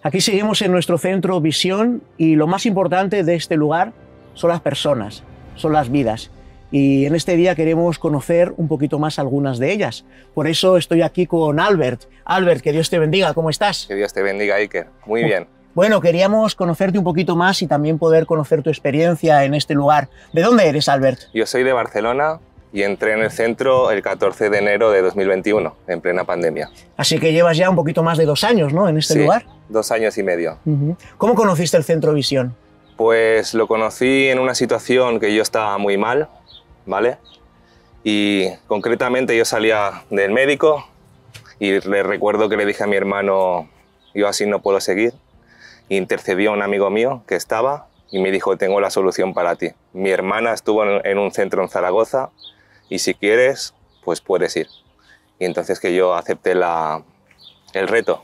Aquí seguimos en nuestro centro Visión y lo más importante de este lugar son las personas, son las vidas. Y en este día queremos conocer un poquito más algunas de ellas. Por eso estoy aquí con Albert. Albert, que Dios te bendiga, ¿cómo estás? Que Dios te bendiga, Iker. Muy bien. Bueno, queríamos conocerte un poquito más y también poder conocer tu experiencia en este lugar. ¿De dónde eres, Albert? Yo soy de Barcelona y entré en el centro el 14 de enero de 2021, en plena pandemia. Así que llevas ya un poquito más de 2 años, ¿no?, en este lugar. 2 años y medio. ¿Cómo conociste el Centro Visión? Pues lo conocí en una situación que yo estaba muy mal, ¿vale? Y concretamente yo salía del médico y le recuerdo que le dije a mi hermano, yo así no puedo seguir. Intercedió un amigo mío que estaba y me dijo, tengo la solución para ti. Mi hermana estuvo en un centro en Zaragoza y si quieres, pues puedes ir. Y entonces que yo acepté el reto.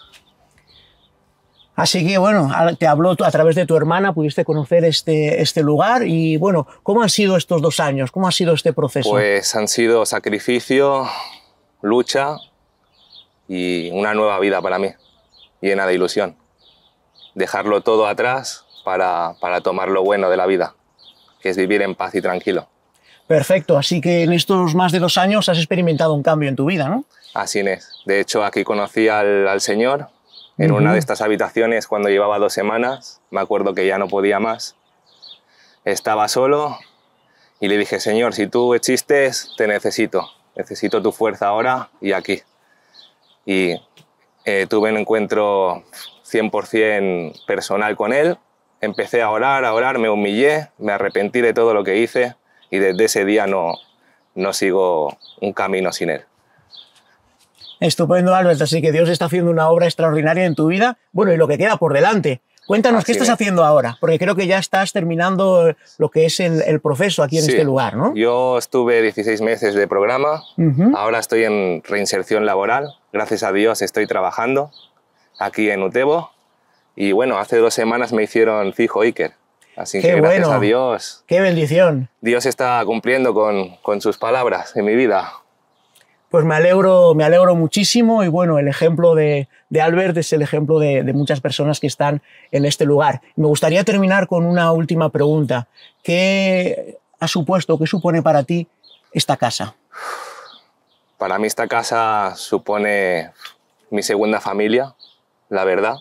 Así que bueno, te habló a través de tu hermana, pudiste conocer este lugar y bueno, ¿cómo han sido estos 2 años? ¿Cómo ha sido este proceso? Pues han sido sacrificio, lucha y una nueva vida para mí, llena de ilusión. Dejarlo todo atrás para tomar lo bueno de la vida, que es vivir en paz y tranquilo. Perfecto, así que en estos más de 2 años has experimentado un cambio en tu vida, ¿no? Así es. De hecho, aquí conocí al Señor en una de estas habitaciones cuando llevaba 2 semanas. Me acuerdo que ya no podía más. Estaba solo y le dije, Señor, si tú existes, te necesito. Necesito tu fuerza ahora y aquí. Y tuve un encuentro 100% personal con Él. Empecé a orar, me humillé, me arrepentí de todo lo que hice y desde ese día no sigo un camino sin Él. Estupendo, Albert, así que Dios está haciendo una obra extraordinaria en tu vida. Bueno, y lo que queda por delante. Cuéntanos, ¿qué estás haciendo ahora? Porque creo que ya estás terminando lo que es el proceso aquí en este lugar, ¿no? Yo estuve 16 meses de programa, ahora estoy en reinserción laboral. Gracias a Dios estoy trabajando aquí en Utebo. Y bueno, hace 2 semanas me hicieron fijo Iker. Así que gracias a Dios. ¡Qué bendición! Dios está cumpliendo con sus palabras en mi vida. Pues me alegro muchísimo y bueno, el ejemplo de Albert es el ejemplo de muchas personas que están en este lugar. Me gustaría terminar con una última pregunta. ¿Qué ha supuesto, qué supone para ti esta casa? Para mí esta casa supone mi segunda familia, la verdad.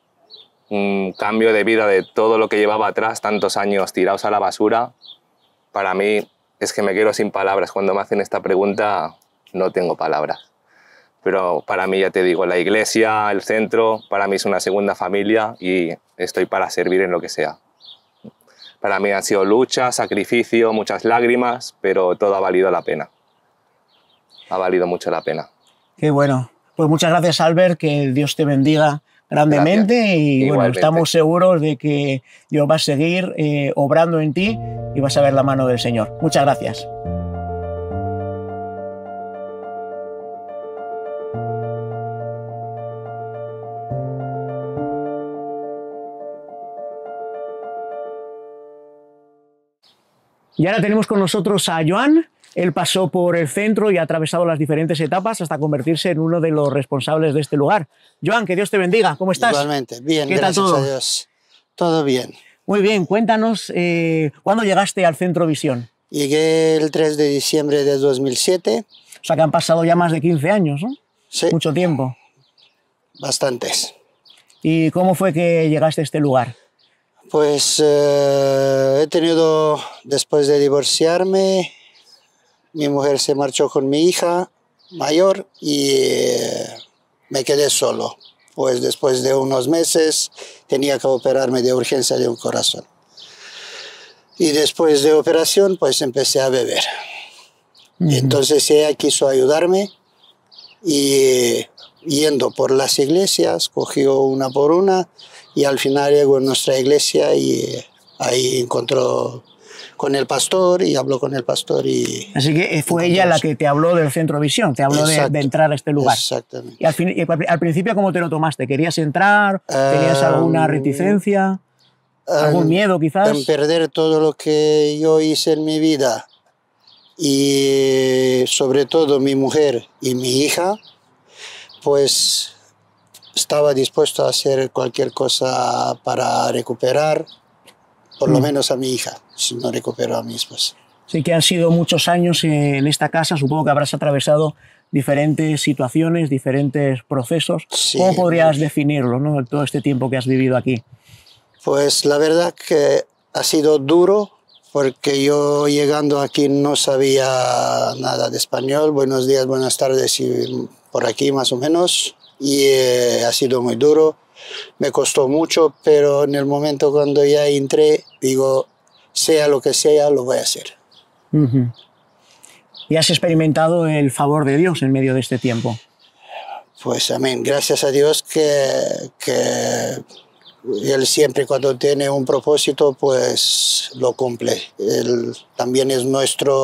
Un cambio de vida de todo lo que llevaba atrás, tantos años tirados a la basura. Para mí es que me quedo sin palabras. Cuando me hacen esta pregunta no tengo palabras. Pero para mí, ya te digo, la iglesia, el centro, para mí es una segunda familia y estoy para servir en lo que sea. Para mí han sido lucha, sacrificio, muchas lágrimas, pero todo ha valido la pena. Ha valido mucho la pena. Qué bueno. Pues muchas gracias, Albert, que Dios te bendiga grandemente. Gracias. Y bueno, estamos seguros de que Dios va a seguir obrando en ti y vas a ver la mano del Señor. Muchas gracias. Y ahora tenemos con nosotros a Joan. Él pasó por el centro y ha atravesado las diferentes etapas hasta convertirse en uno de los responsables de este lugar. Joan, que Dios te bendiga. ¿Cómo estás? Igualmente. Bien, ¿Qué tal todo? Gracias a Dios. Todo bien. Muy bien. Cuéntanos, ¿cuándo llegaste al Centro Visión? Llegué el 3 de diciembre de 2007. O sea que han pasado ya más de 15 años, ¿no? Sí. Mucho tiempo. Bastantes. ¿Y cómo fue que llegaste a este lugar? Pues he tenido, después de divorciarme, mi mujer se marchó con mi hija mayor y me quedé solo. Pues después de unos meses tenía que operarme de urgencia de un corazón. Y después de operación pues empecé a beber. Y entonces ella quiso ayudarme y yendo por las iglesias, cogió una por una y al final llegó a nuestra iglesia y ahí encontró con el pastor y habló con el pastor. Así que fue ella la que te habló del Centro Visión, te habló de entrar a este lugar. Exactamente. Y al principio, ¿cómo te lo tomaste? ¿Querías entrar? ¿Tenías alguna reticencia? ¿Algún miedo quizás? En perder todo lo que yo hice en mi vida y sobre todo mi mujer y mi hija, pues estaba dispuesto a hacer cualquier cosa para recuperar, por lo menos a mi hija, si no recupero a mi esposa. Sí que han sido muchos años en esta casa, supongo que habrás atravesado diferentes situaciones, diferentes procesos. Sí. ¿Cómo podrías definirlo, ¿no? Todo este tiempo que has vivido aquí? Pues la verdad que ha sido duro, porque yo llegando aquí no sabía nada de español, buenos días, buenas tardes y por aquí más o menos, y ha sido muy duro, me costó mucho, pero en el momento cuando ya entré, digo, sea lo que sea, lo voy a hacer. Uh-huh. ¿Y has experimentado el favor de Dios en medio de este tiempo? Pues amén, gracias a Dios que Él siempre cuando tiene un propósito, pues lo cumple. Él también es nuestra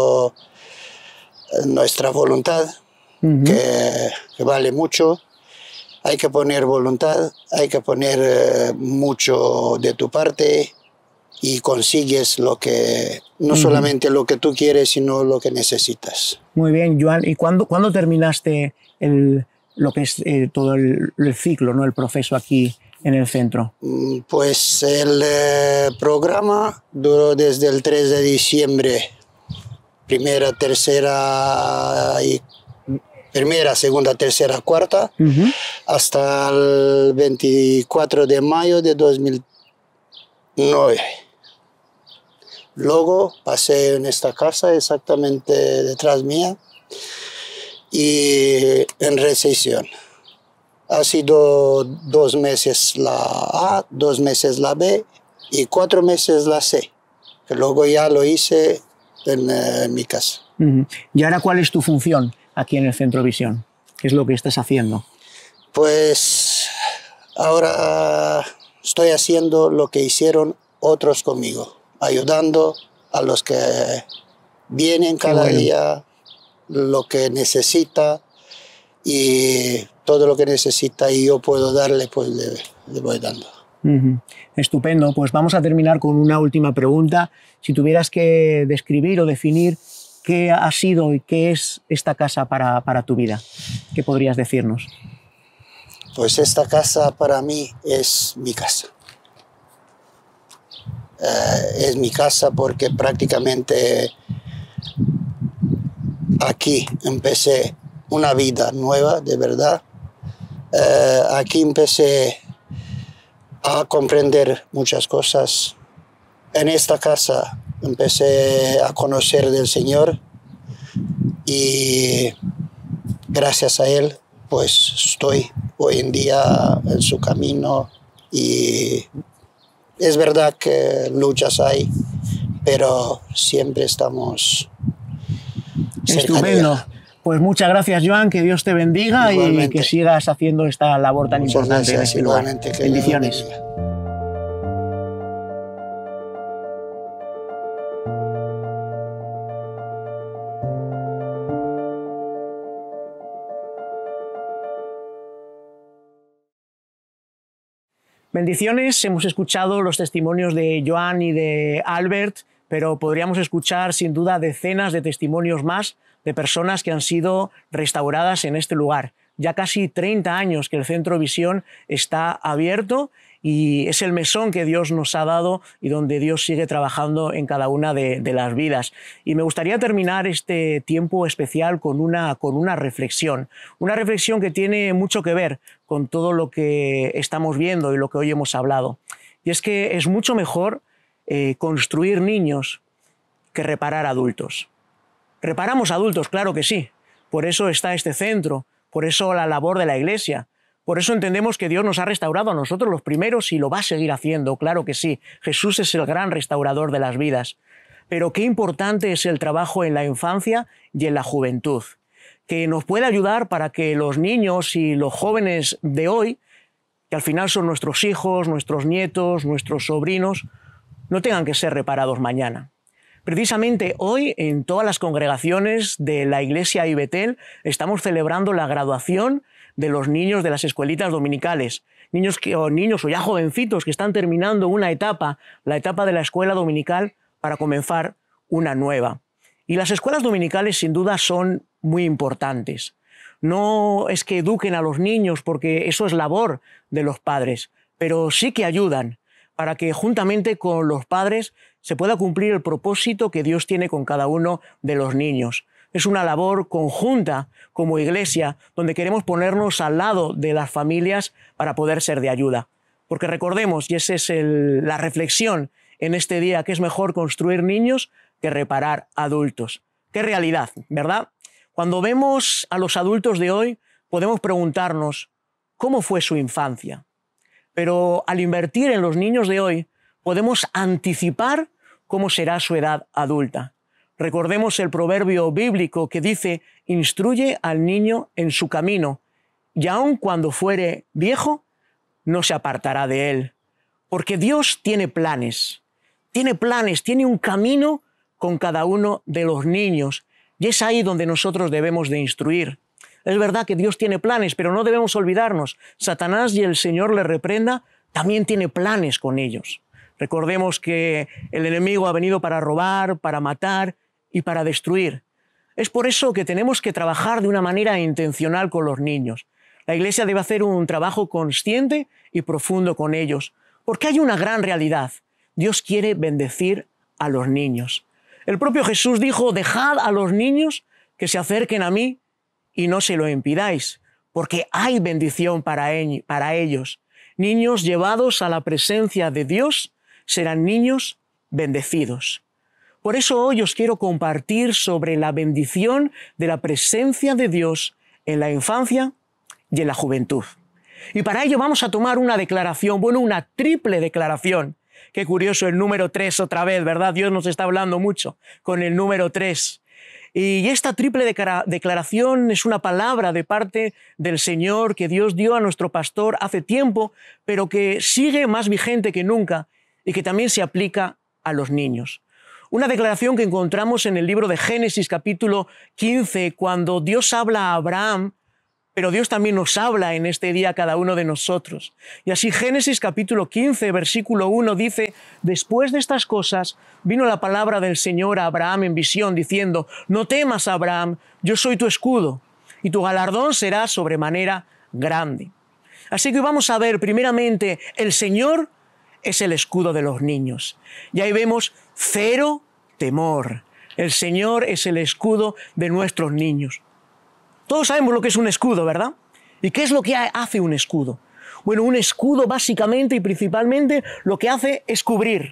voluntad, uh-huh, que vale mucho. Hay que poner voluntad, hay que poner mucho de tu parte y consigues lo que, no, uh-huh, solamente lo que tú quieres, sino lo que necesitas. Muy bien, Joan. ¿Y cuándo terminaste lo que es todo el ciclo, ¿no? El proceso aquí en el centro? Pues el programa duró desde el 3 de diciembre, primera, segunda, tercera, cuarta, uh-huh, hasta el 24 de mayo de 2009. Luego pasé en esta casa, exactamente detrás mía, y en recesión. Ha sido 2 meses la A, 2 meses la B y 4 meses la C, que luego ya lo hice en mi casa. Uh-huh. ¿Y ahora cuál es tu función aquí en el Centro Visión? ¿Qué es lo que estás haciendo? Pues ahora estoy haciendo lo que hicieron otros conmigo, ayudando a los que vienen cada día, lo que necesita, y todo lo que necesita y yo puedo darle, pues le voy dando. Uh-huh. Estupendo. Pues vamos a terminar con una última pregunta. Si tuvieras que describir o definir qué ha sido y qué es esta casa para tu vida, ¿qué podrías decirnos? Pues esta casa para mí es mi casa. Es mi casa porque prácticamente aquí empecé una vida nueva, de verdad. Aquí empecé a comprender muchas cosas. En esta casa empecé a conocer del Señor y gracias a Él pues estoy hoy en día en su camino, y es verdad que luchas hay, pero siempre estamos cerca de Él. Estupendo. Pues muchas gracias, Joan, que Dios te bendiga. Igualmente. Y que sigas haciendo esta labor tan muchas importante gracias, en este lugar. Bendiciones. Bendiciones. Hemos escuchado los testimonios de Joan y de Albert, pero podríamos escuchar sin duda decenas de testimonios más de personas que han sido restauradas en este lugar. Ya casi 30 años que el Centro Visión está abierto y es el mesón que Dios nos ha dado y donde Dios sigue trabajando en cada una de las vidas. Y me gustaría terminar este tiempo especial con una reflexión que tiene mucho que ver con todo lo que estamos viendo y lo que hoy hemos hablado. Y es que es mucho mejor construir niños que reparar adultos. Reparamos adultos, claro que sí. Por eso está este centro, por eso la labor de la Iglesia. Por eso entendemos que Dios nos ha restaurado a nosotros los primeros y lo va a seguir haciendo, claro que sí. Jesús es el gran restaurador de las vidas. Pero qué importante es el trabajo en la infancia y en la juventud, que nos puede ayudar para que los niños y los jóvenes de hoy, que al final son nuestros hijos, nuestros nietos, nuestros sobrinos, no tengan que ser reparados mañana. Precisamente hoy, en todas las congregaciones de la Iglesia y Betel, estamos celebrando la graduación de los niños de las escuelitas dominicales. Niños o ya jovencitos que están terminando una etapa, la etapa de la escuela dominical, para comenzar una nueva. Y las escuelas dominicales sin duda son muy importantes. No es que eduquen a los niños, porque eso es labor de los padres, pero sí que ayudan para que juntamente con los padres se pueda cumplir el propósito que Dios tiene con cada uno de los niños. Es una labor conjunta como iglesia, donde queremos ponernos al lado de las familias para poder ser de ayuda. Porque recordemos, y esa es la reflexión en este día, que es mejor construir niños que reparar adultos. Qué realidad, ¿verdad? Cuando vemos a los adultos de hoy, podemos preguntarnos cómo fue su infancia. Pero al invertir en los niños de hoy, podemos anticipar cómo será su edad adulta. Recordemos el proverbio bíblico que dice: instruye al niño en su camino, y aun cuando fuere viejo, no se apartará de él. Porque Dios tiene planes, tiene un camino con cada uno de los niños, y es ahí donde nosotros debemos de instruir. Es verdad que Dios tiene planes, pero no debemos olvidarnos. Satanás, y el Señor le reprenda, también tiene planes con ellos. Recordemos que el enemigo ha venido para robar, para matar y para destruir. Es por eso que tenemos que trabajar de una manera intencional con los niños. La Iglesia debe hacer un trabajo consciente y profundo con ellos, porque hay una gran realidad. Dios quiere bendecir a los niños. El propio Jesús dijo: dejad a los niños que se acerquen a mí y no se lo impidáis, porque hay bendición para ellos. Niños llevados a la presencia de Dios serán niños bendecidos. Por eso hoy os quiero compartir sobre la bendición de la presencia de Dios en la infancia y en la juventud. Y para ello vamos a tomar una declaración, una triple declaración. Qué curioso el número 3 otra vez, ¿verdad? Dios nos está hablando mucho con el número 3. Y esta triple declaración es una palabra de parte del Señor que Dios dio a nuestro pastor hace tiempo, pero que sigue más vigente que nunca y que también se aplica a los niños. Una declaración que encontramos en el libro de Génesis capítulo 15, cuando Dios habla a Abraham, pero Dios también nos habla en este día a cada uno de nosotros. Y así Génesis capítulo 15, versículo 1 dice: después de estas cosas vino la palabra del Señor a Abraham en visión, diciendo: no temas, Abraham, yo soy tu escudo, y tu galardón será sobremanera grande. Así que vamos a ver primeramente, el Señor es el escudo de los niños. Y ahí vemos cero temor. El Señor es el escudo de nuestros niños. Todos sabemos lo que es un escudo, ¿verdad? ¿Y qué es lo que hace un escudo? Bueno, un escudo básicamente y principalmente lo que hace es cubrir.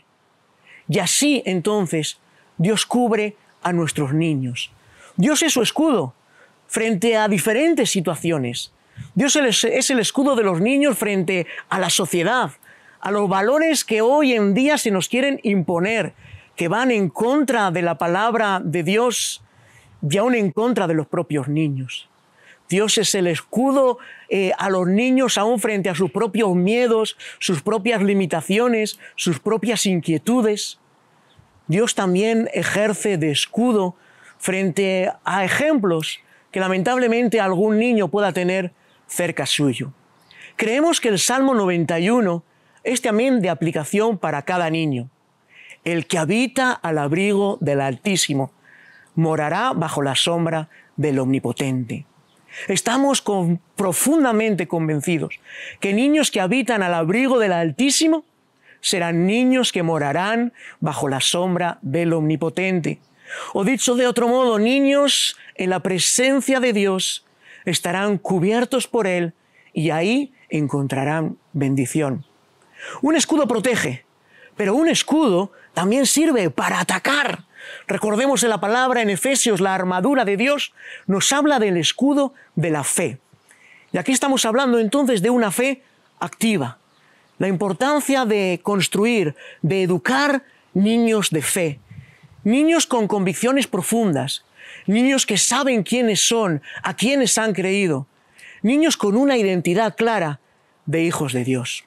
Y así entonces Dios cubre a nuestros niños. Dios es su escudo frente a diferentes situaciones. Dios es el escudo de los niños frente a la sociedad, a los valores que hoy en día se nos quieren imponer, que van en contra de la palabra de Dios y aún en contra de los propios niños. Dios es el escudo a los niños aún frente a sus propios miedos, sus propias limitaciones, sus propias inquietudes. Dios también ejerce de escudo frente a ejemplos que lamentablemente algún niño pueda tener cerca suyo. Creemos que el Salmo 91 es también de aplicación para cada niño. El que habita al abrigo del Altísimo morará bajo la sombra del Omnipotente. Estamos profundamente convencidos que niños que habitan al abrigo del Altísimo serán niños que morarán bajo la sombra del Omnipotente. O dicho de otro modo, niños en la presencia de Dios estarán cubiertos por Él y ahí encontrarán bendición. Un escudo protege, pero un escudo también sirve para atacar. Recordemos en la palabra en Efesios, la armadura de Dios nos habla del escudo de la fe. Y aquí estamos hablando entonces de una fe activa. La importancia de construir, de educar niños de fe. Niños con convicciones profundas. Niños que saben quiénes son, a quiénes han creído. Niños con una identidad clara de hijos de Dios.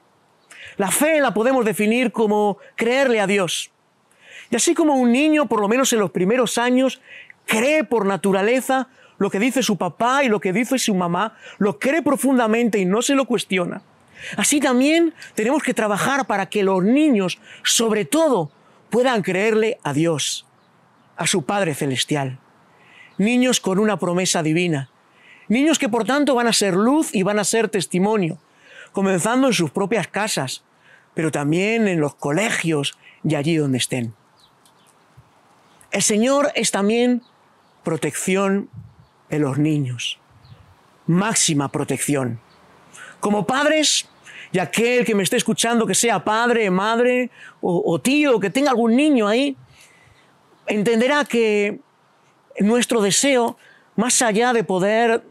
La fe la podemos definir como creerle a Dios. Y así como un niño, por lo menos en los primeros años, cree por naturaleza lo que dice su papá y lo que dice su mamá, lo cree profundamente y no se lo cuestiona. Así también tenemos que trabajar para que los niños, sobre todo, puedan creerle a Dios, a su Padre Celestial. Niños con una promesa divina, Niños que por tanto van a ser luz y van a ser testimonio, comenzando en sus propias casas, pero también en los colegios y allí donde estén. El Señor es también protección en los niños, máxima protección. Como padres, y aquel que me esté escuchando que sea padre, madre o tío, que tenga algún niño ahí, entenderá que nuestro deseo, más allá de poder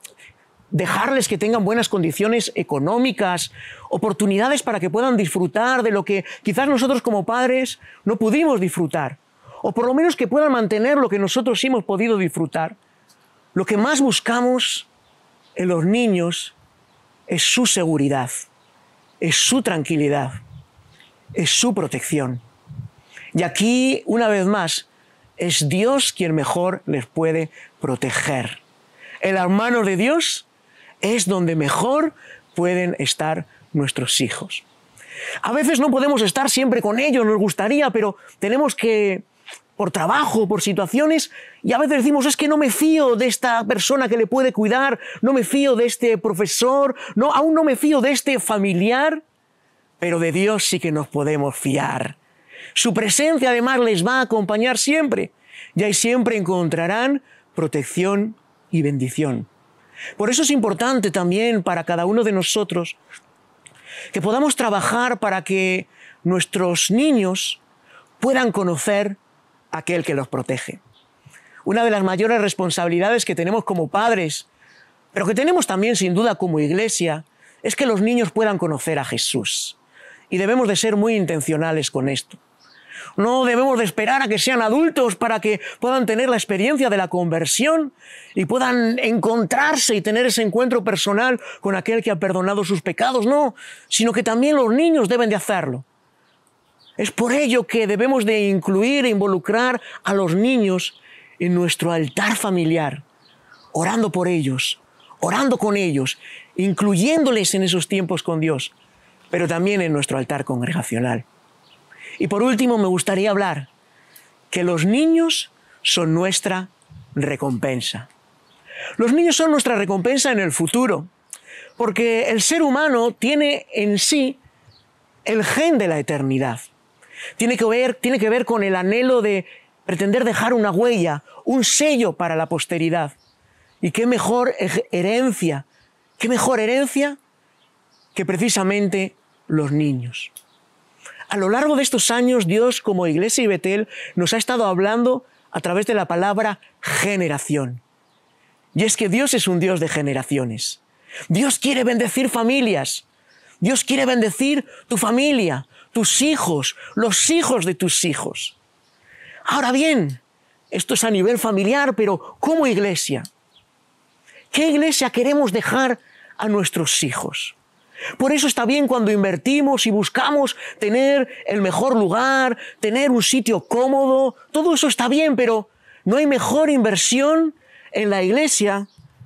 dejarles que tengan buenas condiciones económicas, oportunidades para que puedan disfrutar de lo que quizás nosotros como padres no pudimos disfrutar, o por lo menos que puedan mantener lo que nosotros sí hemos podido disfrutar, lo que más buscamos en los niños es su seguridad, es su tranquilidad, es su protección. Y aquí, una vez más, es Dios quien mejor les puede proteger. En las manos de Dios es donde mejor pueden estar nuestros hijos. A veces no podemos estar siempre con ellos, nos gustaría, pero tenemos que, por trabajo, por situaciones, y a veces decimos, es que no me fío de esta persona que le puede cuidar, no me fío de este profesor, aún no me fío de este familiar, pero de Dios sí que nos podemos fiar. Su presencia además les va a acompañar siempre, y ahí siempre encontrarán protección y bendición. Por eso es importante también para cada uno de nosotros que podamos trabajar para que nuestros niños puedan conocer a aquel que los protege. Una de las mayores responsabilidades que tenemos como padres, pero que tenemos también sin duda como iglesia, es que los niños puedan conocer a Jesús. Y debemos de ser muy intencionales con esto. No debemos de esperar a que sean adultos para que puedan tener la experiencia de la conversión y puedan encontrarse y tener ese encuentro personal con aquel que ha perdonado sus pecados. No, sino que también los niños deben de hacerlo. Es por ello que debemos de incluir e involucrar a los niños en nuestro altar familiar, orando por ellos, orando con ellos, incluyéndoles en esos tiempos con Dios, pero también en nuestro altar congregacional. Y por último, me gustaría hablar que los niños son nuestra recompensa. Los niños son nuestra recompensa en el futuro, porque el ser humano tiene en sí el gen de la eternidad. Tiene que ver con el anhelo de pretender dejar una huella, un sello para la posteridad. Y qué mejor herencia que precisamente los niños. A lo largo de estos años, Dios, como Iglesia y Betel, nos ha estado hablando a través de la palabra generación. Y es que Dios es un Dios de generaciones. Dios quiere bendecir familias. Dios quiere bendecir tu familia, tus hijos, los hijos de tus hijos. Ahora bien, esto es a nivel familiar, pero como iglesia, ¿qué iglesia queremos dejar a nuestros hijos? Por eso está bien cuando invertimos y buscamos tener el mejor lugar, tener un sitio cómodo, todo eso está bien, pero no hay mejor inversión en la iglesia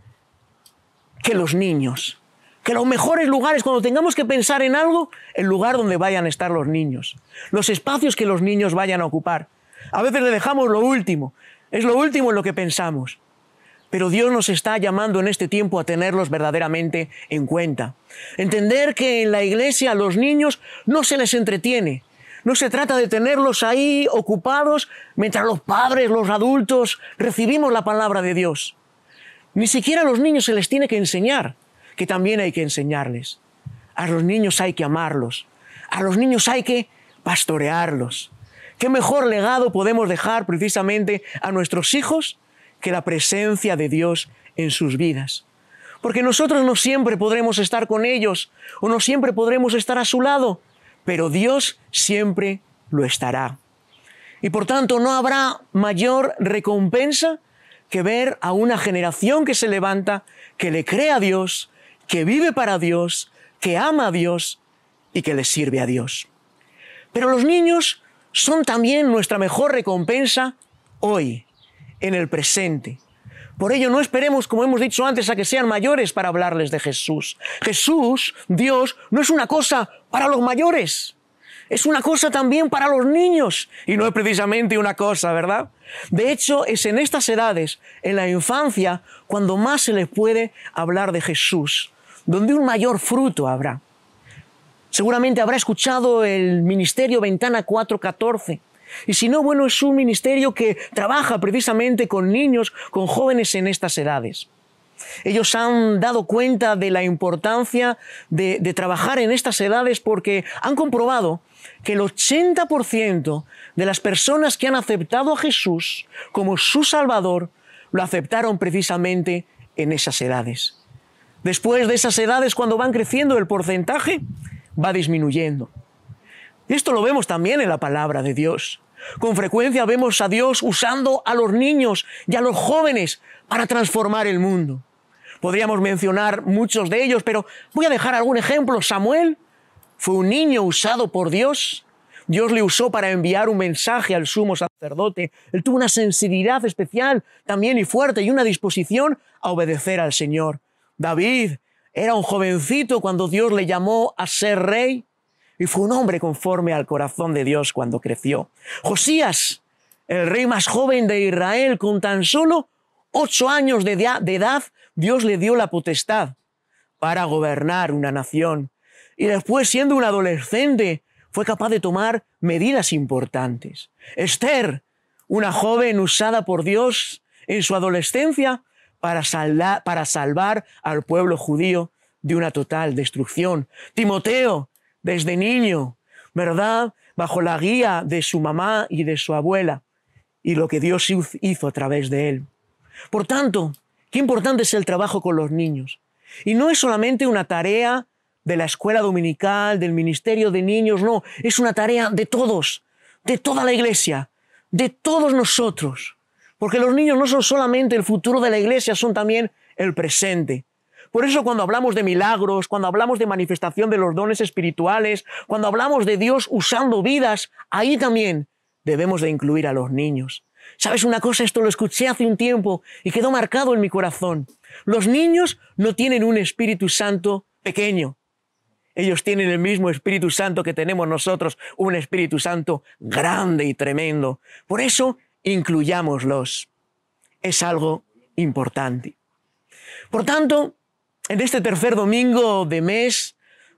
que los niños. Que los mejores lugares, cuando tengamos que pensar en algo, el lugar donde vayan a estar los niños, los espacios que los niños vayan a ocupar. A veces le dejamos lo último, es lo último en lo que pensamos. Pero Dios nos está llamando en este tiempo a tenerlos verdaderamente en cuenta. Entender que en la iglesia a los niños no se les entretiene. No se trata de tenerlos ahí ocupados mientras los padres, los adultos, recibimos la palabra de Dios. Ni siquiera a los niños se les tiene que enseñar, que también hay que enseñarles. A los niños hay que amarlos. A los niños hay que pastorearlos. ¿Qué mejor legado podemos dejar precisamente a nuestros hijos que la presencia de Dios en sus vidas? Porque nosotros no siempre podremos estar con ellos o no siempre podremos estar a su lado, pero Dios siempre lo estará. Y por tanto no habrá mayor recompensa que ver a una generación que se levanta, que le cree a Dios, que vive para Dios, que ama a Dios y que le sirve a Dios. Pero los niños son también nuestra mejor recompensa hoy, en el presente. Por ello no esperemos, como hemos dicho antes, a que sean mayores para hablarles de Jesús. Jesús, Dios, no es una cosa para los mayores. es una cosa también para los niños y no es precisamente una cosa, ¿verdad? De hecho, es en estas edades, en la infancia, cuando más se les puede hablar de Jesús, donde un mayor fruto habrá. Seguramente habrá escuchado el ministerio Ventana 414. Y si no, bueno, es un ministerio que trabaja precisamente con niños, con jóvenes en estas edades. Ellos han dado cuenta de la importancia de trabajar en estas edades porque han comprobado que el 80% de las personas que han aceptado a Jesús como su Salvador lo aceptaron precisamente en esas edades. Después de esas edades, cuando van creciendo, el porcentaje va disminuyendo. Y esto lo vemos también en la palabra de Dios. Con frecuencia vemos a Dios usando a los niños y a los jóvenes para transformar el mundo. Podríamos mencionar muchos de ellos, pero voy a dejar algún ejemplo. Samuel fue un niño usado por Dios. Dios le usó para enviar un mensaje al sumo sacerdote. Él tuvo una sensibilidad especial también y fuerte y una disposición a obedecer al Señor. David era un jovencito cuando Dios le llamó a ser rey y fue un hombre conforme al corazón de Dios cuando creció. Josías, el rey más joven de Israel, con tan solo 8 años de edad, Dios le dio la potestad para gobernar una nación. Y después, siendo un adolescente, fue capaz de tomar medidas importantes. Esther, una joven usada por Dios en su adolescencia para salvar al pueblo judío de una total destrucción. Timoteo, desde niño, ¿verdad?, bajo la guía de su mamá y de su abuela, y lo que Dios hizo a través de él. Por tanto, qué importante es el trabajo con los niños. Y no es solamente una tarea de la escuela dominical, del ministerio de niños, no, es una tarea de todos, de toda la iglesia, de todos nosotros. Porque los niños no son solamente el futuro de la iglesia, son también el presente. Por eso cuando hablamos de milagros, cuando hablamos de manifestación de los dones espirituales, cuando hablamos de Dios usando vidas, ahí también debemos de incluir a los niños. ¿Sabes una cosa? Esto lo escuché hace un tiempo y quedó marcado en mi corazón. Los niños no tienen un Espíritu Santo pequeño. Ellos tienen el mismo Espíritu Santo que tenemos nosotros, un Espíritu Santo grande y tremendo. Por eso, incluyámoslos. Es algo importante. Por tanto, en este tercer domingo de mes,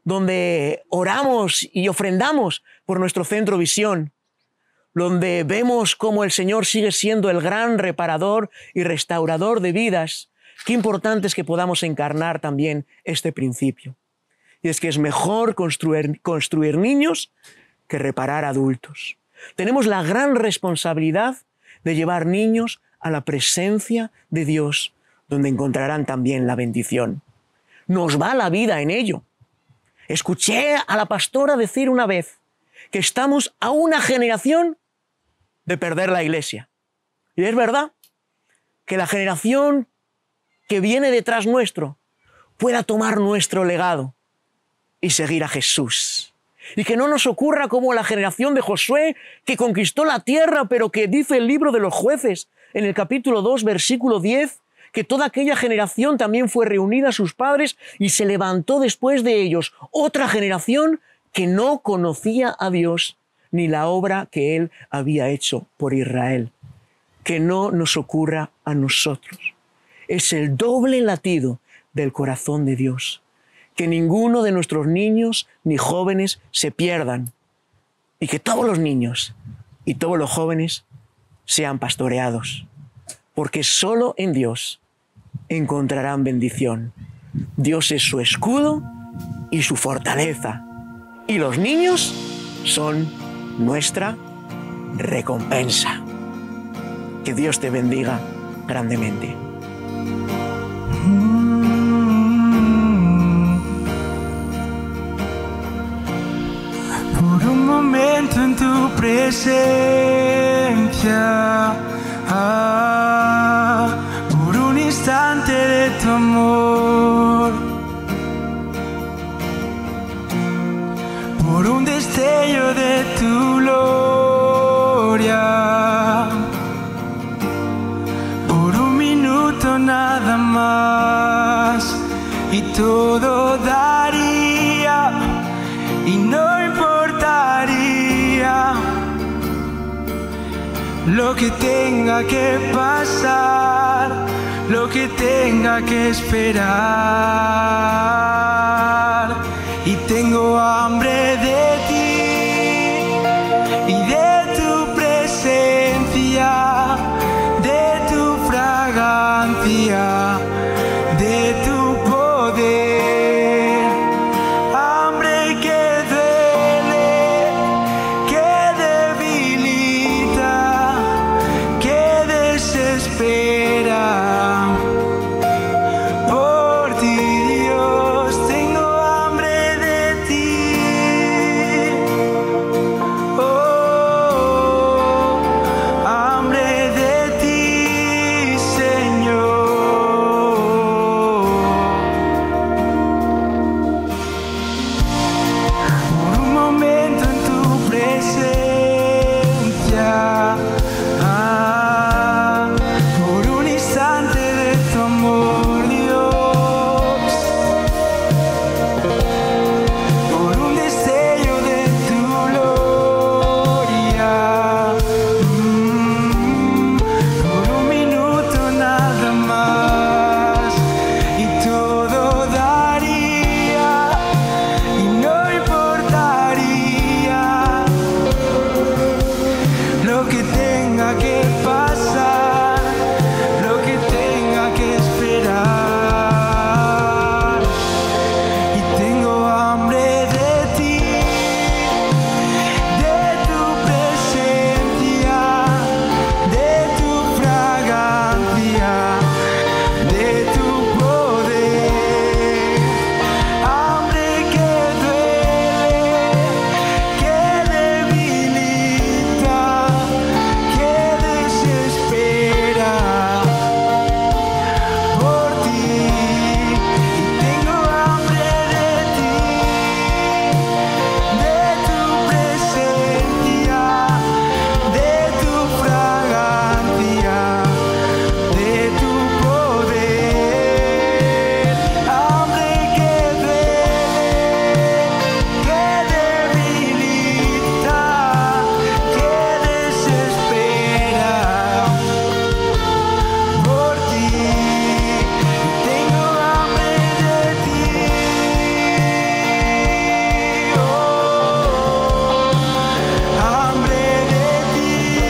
donde oramos y ofrendamos por nuestro Centro Visión, donde vemos cómo el Señor sigue siendo el gran reparador y restaurador de vidas, qué importante es que podamos encarnar también este principio. Y es que es mejor construir niños que reparar adultos. Tenemos la gran responsabilidad de llevar niños a la presencia de Dios, donde encontrarán también la bendición. Nos va la vida en ello. Escuché a la pastora decir una vez que estamos a una generación de perder la iglesia. Y es verdad que la generación que viene detrás nuestro pueda tomar nuestro legado y seguir a Jesús. Y que no nos ocurra como la generación de Josué, que conquistó la tierra, pero que dice el libro de los Jueces, en el capítulo 2, versículo 10, que toda aquella generación también fue reunida a sus padres y se levantó después de ellos otra generación que no conocía a Dios ni la obra que Él había hecho por Israel. Que no nos ocurra a nosotros. Es el doble latido del corazón de Dios. Que ninguno de nuestros niños ni jóvenes se pierdan y que todos los niños y todos los jóvenes sean pastoreados, porque solo en Dios encontrarán bendición. Dios es su escudo y su fortaleza, y los niños son nuestra recompensa. Que Dios te bendiga grandemente. Por un momento en tu presencia, por un instante de tu amor, por un destello de tu gloria, por un minuto nada más, y todo daría y no importaría lo que tenga que pasar, lo que tenga que esperar. Y tengo hambre de ti y de tu presencia, de tu fragancia, de tu poder. Hambre que duele, que debilita, que desespera. Por ti, Dios, tengo hambre de ti. Oh, hambre de ti, Señor. Por un momento en tu presencia, por un instante de tu amor, Dios, por un destello de tu gloria, por un minuto nada más, y todo daría, y no importaría lo que tenga que pasar, lo que tenga que esperar. Y tengo hambre de ti, de tu presencia, de tu fragancia, de tu poder. Hambre que duele, que debilita, que desespera. Por ti, y tengo hambre de ti, de tu presencia, de tu fragancia, de tu poder. Hambre que duele, que debilita, que desespera. Por ti, tengo hambre de ti. Oh, hambre de ti,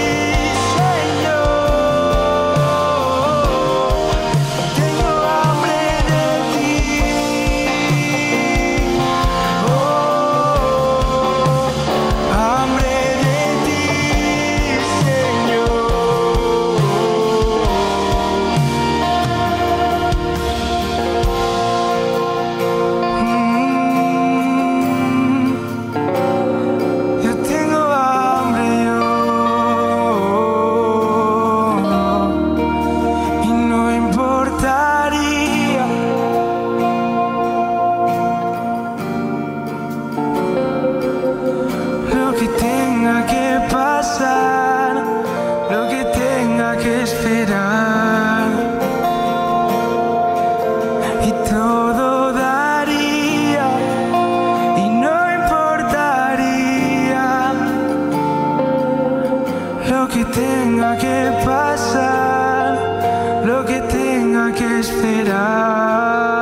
Señor. Tengo hambre de ti. Oh, hambre de ti, Señor. Yo tengo hambre, y no importaría lo que tenga que pasar, lo que tenga que esperar. Y todo daría, y no importaría lo que tenga que pasar, lo que tenga que esperar.